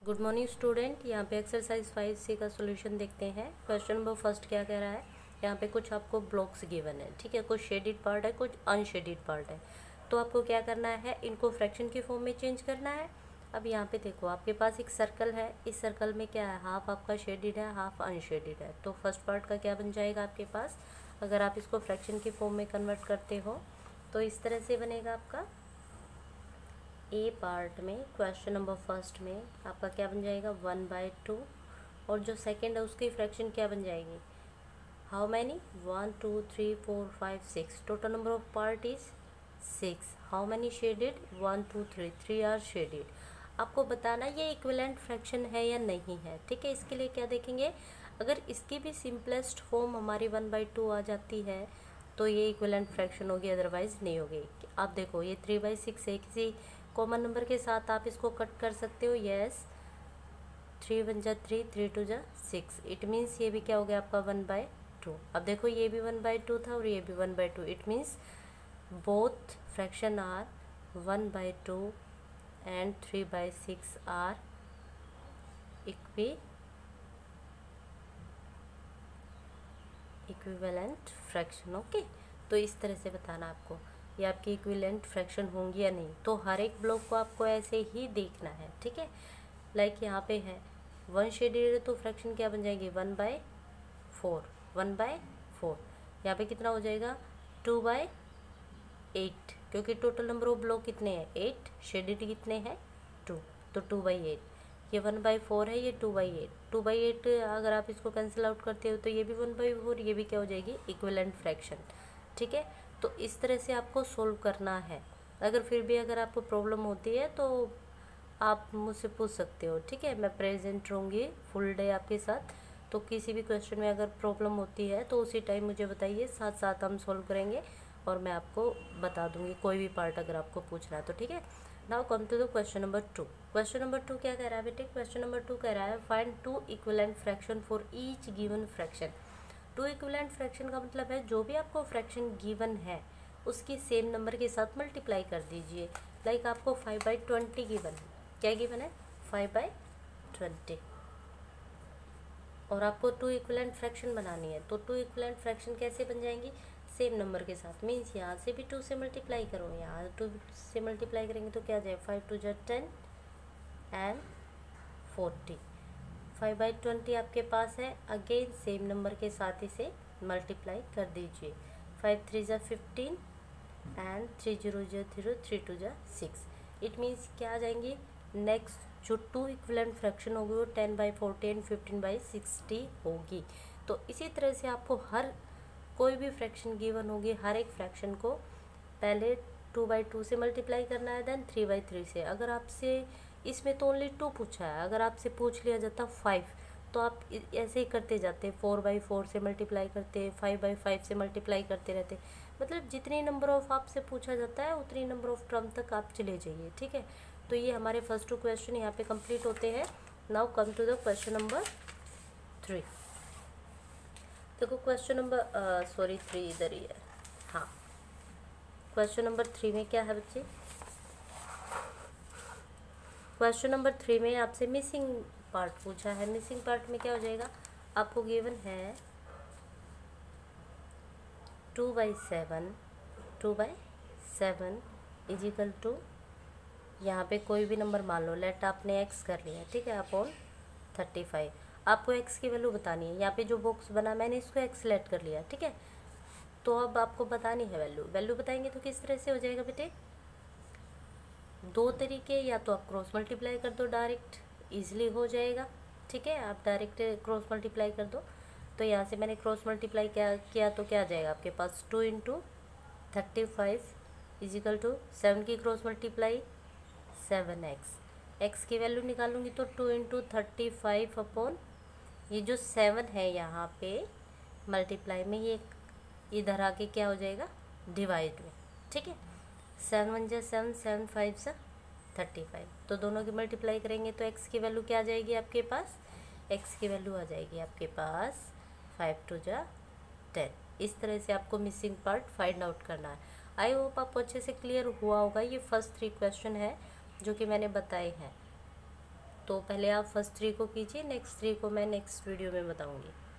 Good morning student. यहाँ पे exercise 5C का सॉल्यूशन देखते हैं। क्वेश्चन नंबर फर्स्ट क्या कह रहा है। यहाँ पे कुछ आपको ब्लॉक्स गिवन है, ठीक है। कुछ शेडिड पार्ट है, कुछ अनशेडिड पार्ट है। तो आपको क्या करना है, इनको फ्रैक्शन की फॉर्म में चेंज करना है। अब यहाँ पे देखो, आपके पास एक सर्कल है। इस सर्कल में क्या है, हाफ आपका शेडिड है, हाफ अनशेडिड है। तो फर्स्ट पार्ट का क्या बन जाएगा आपके पास, अगर आप इसको फ्रैक्शन की फॉर्म में कन्वर्ट करते हो तो इस तरह से बनेगा आपका। ए पार्ट में क्वेश्चन नंबर फर्स्ट में आपका क्या बन जाएगा, 1/2। और जो सेकंड है उसकी फ्रैक्शन क्या बन जाएगी, how many, 1 2 3 4 5 6। Total number of part is 6। How many shaded, 1 2 3, 3 are shaded. आपको बताना ये इक्विवेलेंट फ्रैक्शन है या नहीं है, ठीक है। इसके लिए क्या देखेंगे, अगर इसकी भी सिंपलेस्ट फॉर्म हमारी 1/2 आ जाती है तो ये इक्विवेलेंट फ्रैक्शन होगी, अदरवाइज नहीं होगी। आप देखो ये 3/6 है, किसी कॉमन नंबर के साथ आप इसको कट कर सकते हो। यस, 3 1 जा 3, 3 2 जा 6। इट मीन्स ये भी क्या हो गया आपका 1/2। अब देखो ये भी 1/2 था और ये भी 1/2। It means both fraction are 1/2 and 3/6 are equivalent fraction. Okay, तो इस तरह से बताना आपको ये आपकी इक्विवेलेंट फ्रैक्शन होंगी या नहीं। तो हर एक ब्लॉक को आपको ऐसे ही देखना है, ठीक है। लाइक यहाँ पे है 1 शेडेड, तो फ्रैक्शन क्या बन जाएगी 1/4। 1/4 यहाँ पे कितना हो जाएगा 2/8, क्योंकि टोटल नंबर ऑफ ब्लॉक कितने हैं 8, शेडेड कितने हैं 2, तो 2/8। ये 1/4 है, ये 2/8। 2/8 अगर आप इसको कैंसिल आउट करते हो तो ये भी 1/4, ये भी क्या हो जाएगी इक्विवेलेंट फ्रैक्शन, ठीक है। तो इस तरह से आपको सोल्व करना है। अगर फिर भी अगर आपको प्रॉब्लम होती है तो आप मुझसे पूछ सकते हो, ठीक है। मैं प्रेजेंट रहूँगी फुल डे आपके साथ। तो किसी भी क्वेश्चन में अगर प्रॉब्लम होती है तो उसी टाइम मुझे बताइए, साथ साथ हम सोल्व करेंगे और मैं आपको बता दूंगी कोई भी पार्ट अगर आपको पूछना है तो, ठीक है। Now come to the question number 2। Question number 2 क्या कह रहा है बेटे, क्वेश्चन नंबर 2 कह रहा है find 2 equivalent fraction for each given fraction. 2 equivalent fraction का मतलब है जो भी आपको फ्रैक्शन गिवन है उसकी सेम नंबर के साथ मल्टीप्लाई कर दीजिए। लाइक आपको 5/20 गिवन है, क्या गिवन है 5/20, और आपको 2 इक्विवेलेंट फ्रैक्शन बनानी है। तो 2 इक्विवेलेंट फ्रैक्शन कैसे बन जाएंगी, सेम नंबर के साथ। मीन्स यहाँ से भी 2 से मल्टीप्लाई करो, यहाँ 2 से मल्टीप्लाई करेंगे तो क्या जाए 5 2 जा 10 एंड 40। 5/20 आपके पास है, अगेन सेम नंबर के साथ इसे मल्टीप्लाई कर दीजिए। 5 3 जा 15 एंड 3 0 जा 0, 3 2 जा 6। इट मीन्स क्या आ जाएंगी, नेक्स्ट जो 2 इक्विवेलेंट फ्रैक्शन होगी वो 10/40 एंड 15/60 होगी। तो इसी तरह से आपको हर कोई भी फ्रैक्शन गिवन होगी, हर एक फ्रैक्शन को पहले 2/2 से मल्टीप्लाई करना है, देन 3/3 से। अगर आपसे इसमें तो ओनली 2 पूछा है, अगर आपसे पूछ लिया जाता 5 तो आप ऐसे ही करते जाते, 4/4 से मल्टीप्लाई करते, 5/5 से मल्टीप्लाई करते रहते। मतलब जितनी नंबर ऑफ आपसे पूछा जाता है उतनी नंबर ऑफ टर्म तक आप चले जाइए, ठीक है। तो ये हमारे फर्स्ट 2 क्वेश्चन यहाँ पे कंप्लीट होते हैं। Now come to the question number 3। देखो क्वेश्चन नंबर 3 इधर ही है, हाँ। क्वेश्चन नंबर 3 में क्या है बच्चे, क्वेश्चन नंबर 3 में आपसे मिसिंग पार्ट पूछा है। मिसिंग पार्ट में क्या हो जाएगा, आपको गिवन है 2/7 इज इक्वल टू, यहाँ पे कोई भी नंबर मान लो, लेट आपने x कर लिया, ठीक है, अपॉन 35। आपको x की वैल्यू बतानी है। यहाँ पे जो बॉक्स बना मैंने इसको x लेट कर लिया, ठीक है। तो अब आपको बतानी है वैल्यू बताएंगे तो किस तरह से हो जाएगा बेटे, 2 तरीके, या तो आप क्रॉस मल्टीप्लाई कर दो, डायरेक्ट ईजिली हो जाएगा, ठीक है। आप डायरेक्ट क्रॉस मल्टीप्लाई कर दो। तो यहाँ से मैंने क्रॉस मल्टीप्लाई किया तो क्या आ जाएगा आपके पास, 2 × 35 इज इक्वल टू 7 की क्रॉस मल्टीप्लाई 7x। x की वैल्यू निकालूंगी तो 2 × 35 अपॉन ये जो 7 है यहाँ पे मल्टीप्लाई में, ये इधर आके क्या हो जाएगा डिवाइड में, ठीक है। 7 1 जा 7, 7 5 जा 35। तो दोनों की मल्टीप्लाई करेंगे तो x की वैल्यू क्या आ जाएगी आपके पास, x की वैल्यू आ जाएगी आपके पास 5 2 जा 10। इस तरह से आपको मिसिंग पार्ट फाइंड आउट करना है। आई होप आपको अच्छे से क्लियर हुआ होगा। ये फर्स्ट 3 क्वेश्चन है जो कि मैंने बताए हैं। तो पहले आप फर्स्ट 3 को कीजिए, नेक्स्ट 3 को मैं नेक्स्ट वीडियो में बताऊंगी।